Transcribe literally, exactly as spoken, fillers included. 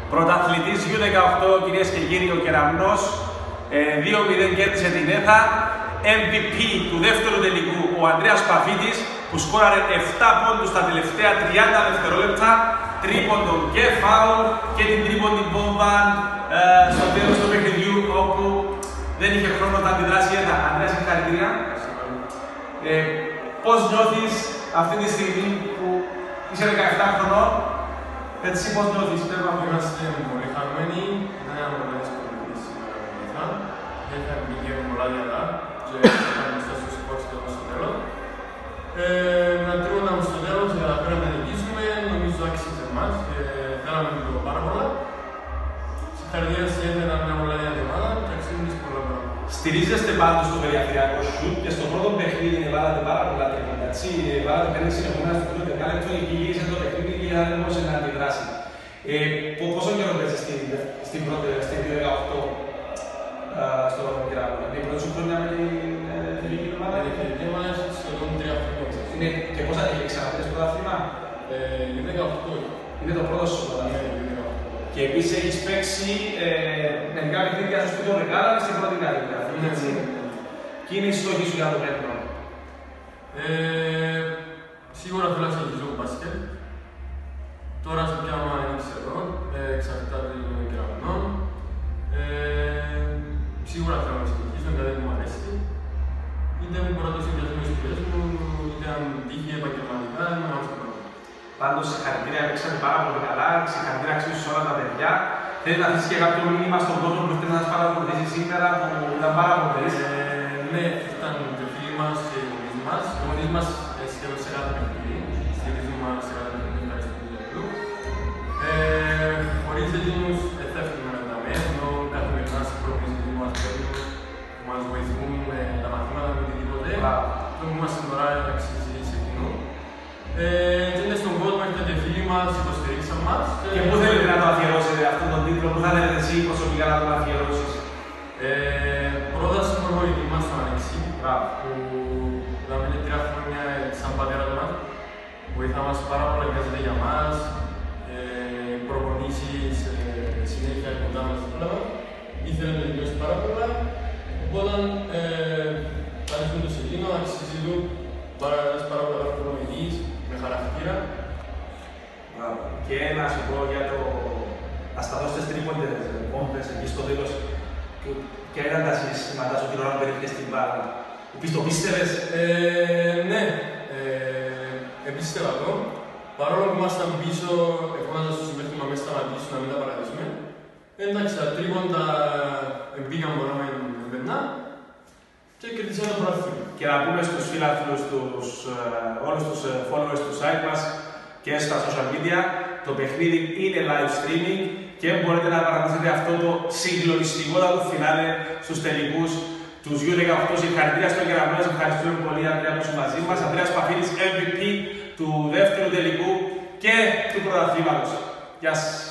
Πρωταθλητής γιου δεκαοκτώ, κυρίες και κύριοι, ο Κεραμνός, δύο μηδέν κέρδισε την ΕΘΑ. εμ βι πι του δεύτερου τελικού, ο Ανδρέας Παφίτης, που σκόραρε επτά πόντους στα τελευταία τριάντα δευτερόλεπτα, τρίποντο και φάουλ και την τρίποντη βόμβα ε, στο τέλος του παιχνιδιού, όπου δεν είχε χρόνο να αντιδράσει η ΕΘΑ. Ανδρέα, συγχαρητήρια. Ε, πώς νιώθεις αυτή τη στιγμή που είσαι δεκαεπτά χρονών, έτσι πώς νιώθεις? Είμαστε πολύ χαρούμενοι, δεν έχουμε πολλές πολιτικές σήμερα με την ΕΘΑ. Δεν θα πηγαίνουν πολλά διαδά και θα είμαστε στο σπορ στο τέλος. Με ένα τρίποντα μου στο τέλος, καταφέραμε να νικήσουμε, νομίζω άξιζε εμάς και θέλαμε να το πάρα πολλά. Συγχαρητήρια σε ΕΘΑ, ήταν μια πολλά διαδημάδα και αξίζουν τις πολλά πράγματα. Στηρίζεστε πάντως στο περιφερειακό σουτ και στο πρώτο παιχνίδι βάλατε πάρα πολλά τρίποτα, έτσι. Βάλατε πέντε συνεχόμενα στο πρώτο δεκάλεπτο, εκεί γύρισε το παιχνίδι και δεν μπορούσε να αντιδράσει. Ε, πόσο καιρό παίζεις στην, στην πρώτη, στην δύο δεκαοκτώ στο Κεραμνό? Είναι η πρώτη σου χρόνια με την εθνική ομάδα? Είναι η εθνική ομάδα σχεδόν τρία χρόνια. Είναι και πόσα έχει ξαναπέζεις πρωτάθλημα? Είναι δεκαοκτώ. Είναι το πρώτο σου πρωτάθλημα. Και επίσης έχεις παίξει ε, μερικά παιχνίδια στο σπίτι Ρεκάλα και στην πρώτη κατηγορία. Έτσι. Ποιοι είναι οι στόχοι σου για το μέλλον? Ε, σίγουρα θέλω να συνεχίσω το μπάσκετ. Τώρα σε ποια ομάδα είναι ξέρω, ε, εξαρτάται των Κεραμνών. Ε, σίγουρα θέλω να συνεχίσω, γιατί δεν μου αρέσει. Είτε μου μπορώ να το συνδυάσω με τις σπουδές μου, είτε αν τύχει επαγγελματικά, είμαι άλλο στο πράγμα. Πάντως, συγχαρητήρια, παίξατε πάρα πολύ καλά. Συγχαρητήρια αξίζουν σε όλα τα παιδιά. Θέλεις να αφήσεις και κάποιο μήνυμα στον κόσμο που θέλει να σας παρακολουθήσει σήμερα, που ήταν πάρα πολύ? Ε, ναι, ήταν και φίλοι μας και οι γονείς μας. Οι γονείς μας σχεδόν σε κάθε παιχνίδι. Στηρίζουν μας σε κάθε παιχνίδι, ευχαριστούμε για αυτό. Ε, χωρίς εκείνους δεν θα έφτιανα με τα μέσα, ενώ καθημερινά στις προκλήσεις που μας παίρνουν, που μας βοηθούν με τα μαθήματα, με οτιδήποτε. Το που είμαστε τώρα αξίζει σε εκείνο. Ε, και είναι στον κόσμο, έχετε φίλοι μας, υποστηρίξαν μας. Και πού θέλετε να το αφιερώσετε αυτόν τον τίτλο, πού θα θέλετε εσύ προσωπικά να τον αφιερώσεις? Ε, πρώτα στον προπονητή μας, τον Αλέξη, που δάμε τρία χρόνια σαν πατέρα μας. Βοηθά μας πάρα πολλά, εργάζεται για μας. Ε, προπονήσεις ε, συνέχεια κοντά μας όλα μας. Ήθελε να τελειώσει πάρα πολλά. Οπότε, ε, παρέχουν το σελήνο, αξίζει του, ένας πάρα πολλά προπονητής, με χαρακτήρα. Και να σου πω για το να σταθώ στις τρίποντες πόμπες εκεί στο τέλος. Ποια ήταν τα συστήματα σου την ώρα που πέτυχες την μπάλα? Το πίστευες? Ε, ναι, ε, επίστευα το. Παρόλο που ήμασταν πίσω, εφόμαζα στο συμπαίχτη μας σταματήσουν να μην τα παρατήσουμε. Εντάξει, τα τρίποντα μπήκαν μόνο με περνά και κερδίσαμε το πρωτάθλημα. Και να πούμε στους φίλαθλους, τους, όλους τους followers του site μας και στα social media, το παιχνίδι είναι live streaming και μπορείτε να παρακολουθείτε αυτό το συγκλονιστικότατο φινάλε στους τελικούς τους γιου δεκαοκτώ. Συγχαρητήρια στον Κεραμνό, ευχαριστούμε πολύ Ανδρέα που είσαι μαζί μας. Ανδρέας Παφίτης, εμ βι πι του δεύτερου τελικού και του πρωταθλήματος. Γεια σας.